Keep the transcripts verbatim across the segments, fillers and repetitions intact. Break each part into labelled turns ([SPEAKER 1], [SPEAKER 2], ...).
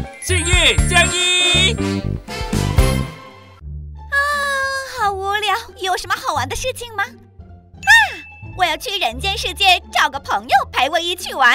[SPEAKER 1] 星一，降一。
[SPEAKER 2] 啊，好无聊，有什么好玩的事情吗？啊，我要去人间世界找个朋友陪我一起玩。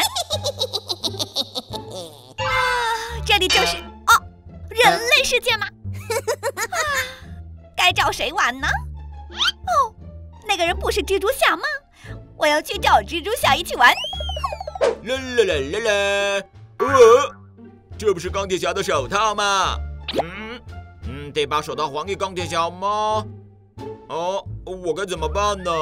[SPEAKER 2] 啊，这里就是哦，人类世界吗？啊，该找谁玩呢？哦，那个人不是蜘蛛侠吗？我要去找蜘蛛侠一起玩。
[SPEAKER 3] 啦啦啦啦啦！呃，这不是钢铁侠的手套吗？嗯嗯，得把手套还给钢铁侠吗？哦，我该怎么办呢？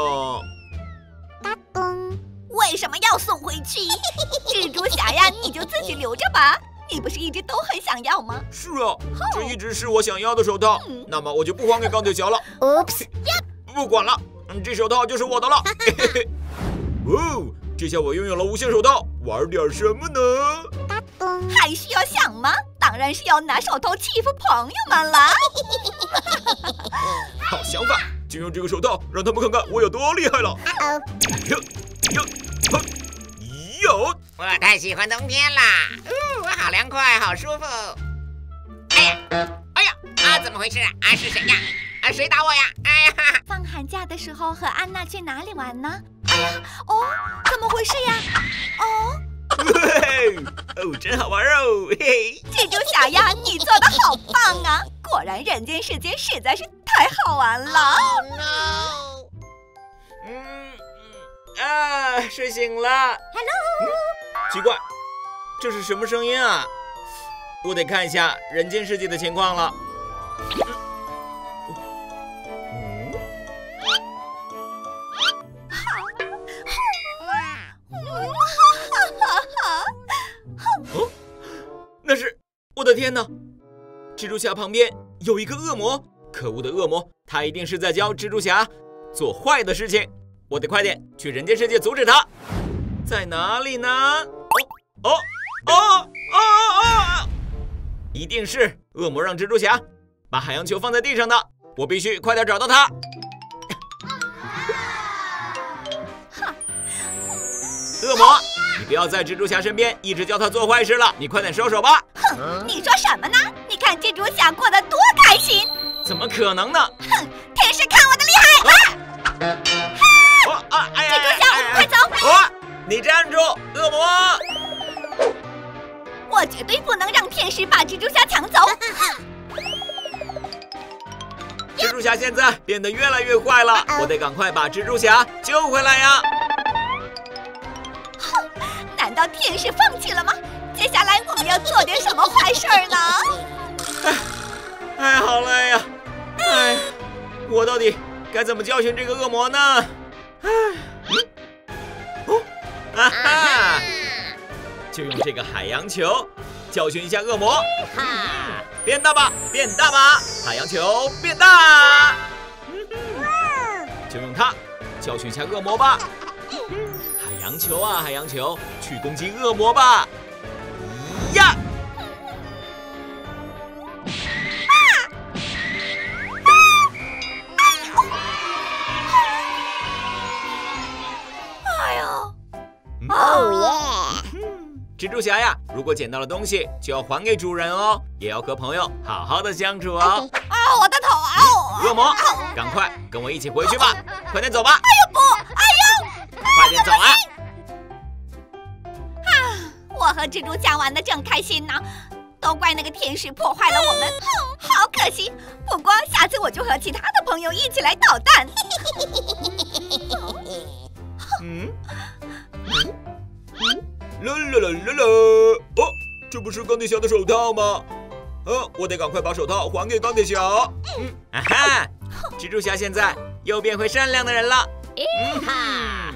[SPEAKER 2] 为什么要送回去？蜘蛛侠呀，你就自己留着吧。你不是一直都很想要吗？
[SPEAKER 3] 是啊，这一直是我想要的手套。
[SPEAKER 2] 嗯、
[SPEAKER 3] 那么我就不还给钢铁侠了。
[SPEAKER 2] Oops，
[SPEAKER 3] 不管了，这手套就是我的了。哦，这下我拥有了无限手套，玩点什么呢？
[SPEAKER 2] 还需要想吗？当然是要拿手套欺负朋友们了。
[SPEAKER 3] 好想法，就用这个手套让他们看看我有多厉害了。哟哟呵哟！
[SPEAKER 4] 我太喜欢冬天啦！哦，好凉快，好舒服。哎呀，哎呀，啊，怎么回事啊？啊，是谁呀？啊，谁打我呀？哎呀！
[SPEAKER 2] 放寒假的时候和安娜去哪里玩呢？哎呀，哦，怎么回事呀？哦。
[SPEAKER 3] 哦，真好玩哦！嘿嘿，
[SPEAKER 2] 蜘蛛侠呀，你做的好棒啊！果然，人间世界实在是太好玩了。
[SPEAKER 4] Oh no！
[SPEAKER 3] 嗯啊，睡醒了。
[SPEAKER 2] Hello。
[SPEAKER 3] 奇怪，这是什么声音啊？我得看一下人间世界的情况了。嗯。哦，那是，我的天哪！蜘蛛侠旁边有一个恶魔，可恶的恶魔，他一定是在教蜘蛛侠做坏的事情。我得快点去人间世界阻止他。在哪里呢？哦哦哦哦哦！一定是恶魔让蜘蛛侠把海洋球放在地上的，我必须快点找到他。恶魔，你不要在蜘蛛侠身边一直教他做坏事了，你快点收手吧。
[SPEAKER 2] 哼，你说什么呢？你看蜘蛛侠过得多开心。
[SPEAKER 3] 怎么可能呢？
[SPEAKER 2] 哼，天使看我的厉害！啊！
[SPEAKER 3] 哦啊！哎呀！
[SPEAKER 2] 蜘蛛侠，我们快走！
[SPEAKER 3] 哦，你站住，恶魔！
[SPEAKER 2] 我绝对不能让天使把蜘蛛侠抢走。
[SPEAKER 3] 蜘蛛侠现在变得越来越坏了，我得赶快把蜘蛛侠救回来呀！
[SPEAKER 2] 哼，难道天使放弃了吗？接下来我们要做点什么坏事呢？
[SPEAKER 3] 哎，哎，好累呀！哎，我到底该怎么教训这个恶魔呢？哎，嗯，哦，啊哈！就用这个海洋球教训一下恶魔。哈，变大吧，变大吧，海洋球变大。就用它教训一下恶魔吧。海洋球啊，海洋球，去攻击恶魔吧！呀！
[SPEAKER 2] 哎呦！
[SPEAKER 4] 哦耶！
[SPEAKER 3] 蜘蛛侠呀，如果捡到了东西，就要还给主人哦，也要和朋友好好的相处哦。
[SPEAKER 2] 啊，我的头啊！
[SPEAKER 3] 恶魔，赶快跟我一起回去吧，快点走吧！
[SPEAKER 2] 哎呦不！哎呦！
[SPEAKER 3] 快点走啊！
[SPEAKER 2] 啊，我和蜘蛛侠玩的正开心呢，都怪那个天使破坏了我们，哼，好可惜。不过下次我就和其他的朋友一起来捣蛋。
[SPEAKER 3] 嗯。啦啦啦啦啦！哦，这不是钢铁侠的手套吗？啊，我得赶快把手套还给钢铁侠。嗯，啊哈，蜘蛛侠现在又变回善良的人了。嗯哈，